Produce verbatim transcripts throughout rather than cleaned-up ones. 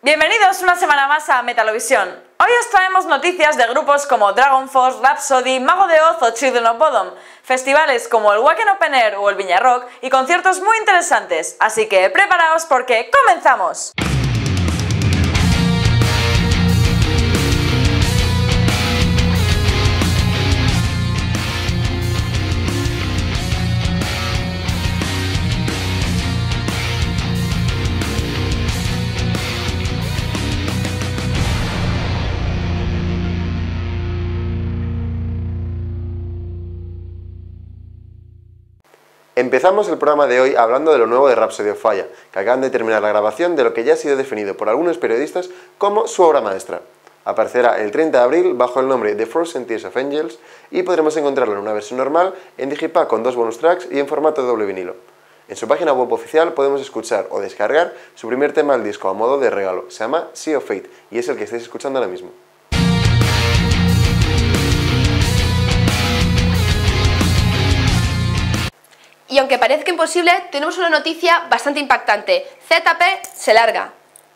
Bienvenidos una semana más a Metalovisión. Hoy os traemos noticias de grupos como Dragon Force, Rhapsody, Mago de Oz o Children of Bodom, festivales como el Wacken Open Air o el Viña Rock y conciertos muy interesantes, así que preparaos porque ¡comenzamos! Empezamos el programa de hoy hablando de lo nuevo de Rhapsody of Fire, que acaban de terminar la grabación de lo que ya ha sido definido por algunos periodistas como su obra maestra. Aparecerá el treinta de abril bajo el nombre The Frozen Tears of Angels y podremos encontrarlo en una versión normal, en digipack con dos bonus tracks y en formato de doble vinilo. En su página web oficial podemos escuchar o descargar su primer tema del disco a modo de regalo, se llama Sea of Fate y es el que estáis escuchando ahora mismo. Y aunque parezca imposible, tenemos una noticia bastante impactante. Z P se larga.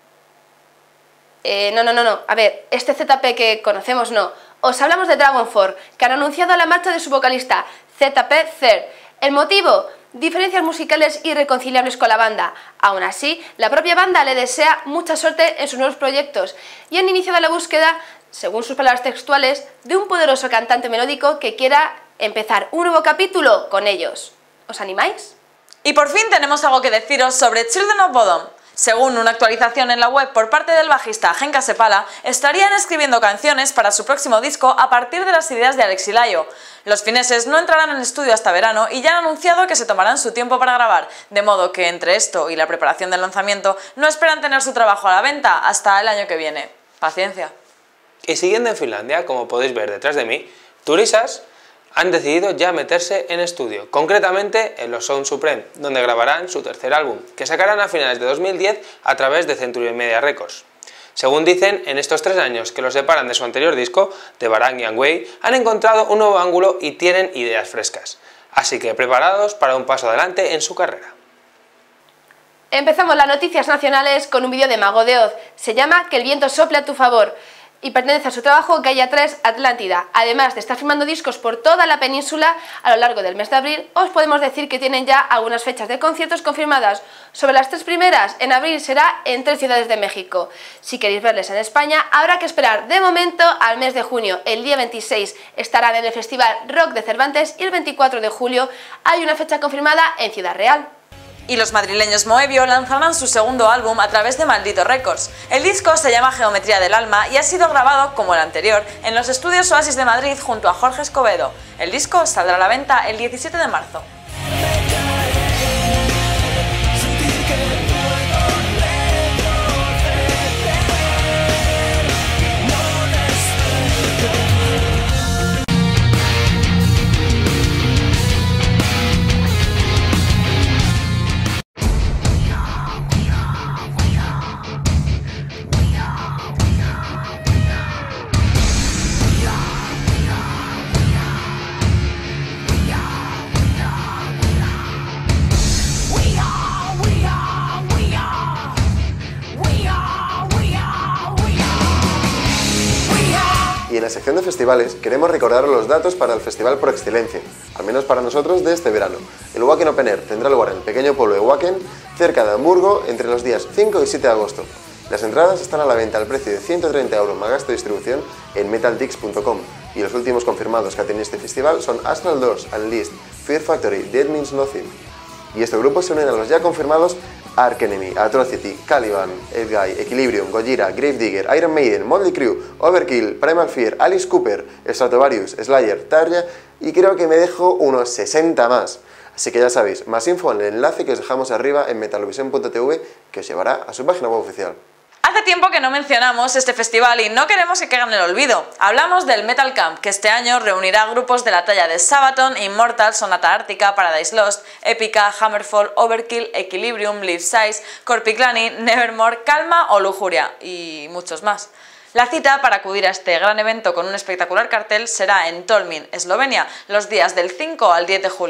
Eh, no, no, no, no. A ver, este Z P que conocemos no. Os hablamos de Dragon Force, que han anunciado la marcha de su vocalista, Z P Third. ¿El motivo? Diferencias musicales irreconciliables con la banda. Aún así, la propia banda le desea mucha suerte en sus nuevos proyectos y han iniciado la búsqueda, según sus palabras textuales, de un poderoso cantante melódico que quiera empezar un nuevo capítulo con ellos. ¿Os animáis? Y por fin tenemos algo que deciros sobre Children of Bodom. Según una actualización en la web por parte del bajista Genka Sepala, estarían escribiendo canciones para su próximo disco a partir de las ideas de Alexi Laiho. Los fineses no entrarán en el estudio hasta verano y ya han anunciado que se tomarán su tiempo para grabar, de modo que entre esto y la preparación del lanzamiento no esperan tener su trabajo a la venta hasta el año que viene. Paciencia. Y siguiendo en Finlandia, como podéis ver detrás de mí, Turisas han decidido ya meterse en estudio, concretamente en los Sound Supreme, donde grabarán su tercer álbum, que sacarán a finales de dos mil diez a través de Century Media Records. Según dicen, en estos tres años que los separan de su anterior disco, The Varangian Way, han encontrado un nuevo ángulo y tienen ideas frescas. Así que preparados para un paso adelante en su carrera. Empezamos las noticias nacionales con un vídeo de Mago de Oz. Se llama Que el viento sople a tu favor y pertenece a su trabajo Gaia tres Atlántida. Además de estar firmando discos por toda la península a lo largo del mes de abril, os podemos decir que tienen ya algunas fechas de conciertos confirmadas. Sobre las tres primeras, en abril será en tres ciudades de México. Si queréis verles en España, habrá que esperar de momento al mes de junio. El día veintiséis estarán en el Festival Rock de Cervantes y el veinticuatro de julio hay una fecha confirmada en Ciudad Real. Y los madrileños Moebio lanzarán su segundo álbum a través de Maldito Records. El disco se llama Geometría del Alma y ha sido grabado, como el anterior, en los estudios Oasis de Madrid junto a Jorge Escobedo. El disco saldrá a la venta el diecisiete de marzo. Y en la sección de festivales queremos recordaros los datos para el festival por excelencia, al menos para nosotros de este verano. El Wacken Open Air tendrá lugar en el pequeño pueblo de Wacken, cerca de Hamburgo, entre los días cinco y siete de agosto. Las entradas están a la venta al precio de ciento treinta euros más gasto de distribución en metaltix punto com y los últimos confirmados que ha tenido este festival son Astral Doors, Unleashed, Fear Factory, Dead Means Nothing. Y este grupo se unen a los ya confirmados Arch Enemy, Atrocity, Caliban, Edguy, Equilibrium, Gojira, Gravedigger, Iron Maiden, Motley Crue, Overkill, Primal Fear, Alice Cooper, Stratovarius, Slayer, Tarja y creo que me dejo unos sesenta más. Así que ya sabéis, más info en el enlace que os dejamos arriba en metalovisión punto tv que os llevará a su página web oficial. Hace tiempo que no mencionamos este festival y no queremos que caiga en el olvido. Hablamos del Metal Camp, que este año reunirá grupos de la talla de Sabaton, Immortal, Sonata Ártica, Paradise Lost, Epica, Hammerfall, Overkill, Equilibrium, Life Size, Corpiclani, Nevermore, Calma o Lujuria y muchos más. La cita para acudir a este gran evento con un espectacular cartel será en Tolmin, Eslovenia, los días del cinco al diez de julio.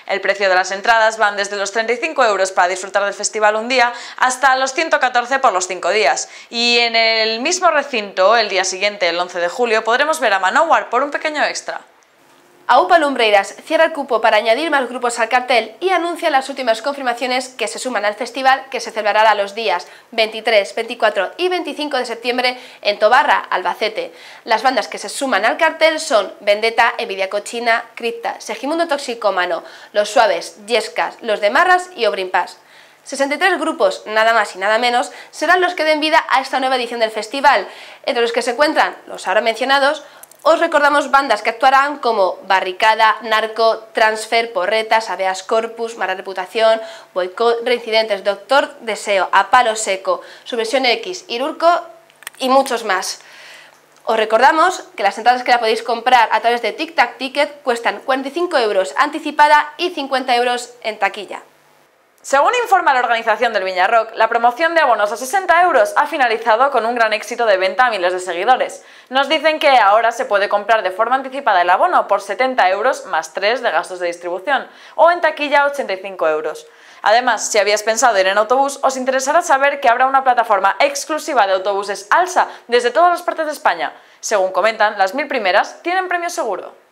El precio de las entradas van desde los treinta y cinco euros para disfrutar del festival un día hasta los ciento catorce por los cinco días. Y en el mismo recinto, el día siguiente, el once de julio, podremos ver a Manowar por un pequeño extra. AUPA Lumbreiras cierra el cupo para añadir más grupos al cartel y anuncia las últimas confirmaciones que se suman al festival, que se celebrará los días veintitrés, veinticuatro y veinticinco de septiembre en Tobarra, Albacete. Las bandas que se suman al cartel son Vendetta, Envidia Cochina, Cripta, Segimundo Toxicómano, Los Suaves, Yescas, Los de Marras y Obrimpas. sesenta y tres grupos, nada más y nada menos, serán los que den vida a esta nueva edición del festival, entre los que se encuentran los ahora mencionados. Os recordamos bandas que actuarán como Barricada, Narco, Transfer, Porretas, Habeas Corpus, Mala Reputación, Boicot, Reincidentes, Doctor Deseo, A Palo Seco, Subversión X, Irurco y muchos más. Os recordamos que las entradas que la podéis comprar a través de Tic Tac Ticket cuestan cuarenta y cinco euros anticipada y cincuenta euros en taquilla. Según informa la organización del Viña Rock, la promoción de abonos a sesenta euros ha finalizado con un gran éxito de venta a miles de seguidores. Nos dicen que ahora se puede comprar de forma anticipada el abono por setenta euros más tres de gastos de distribución, o en taquilla ochenta y cinco euros. Además, si habías pensado ir en autobús, os interesará saber que habrá una plataforma exclusiva de autobuses ALSA desde todas las partes de España. Según comentan, las mil primeras tienen premio seguro.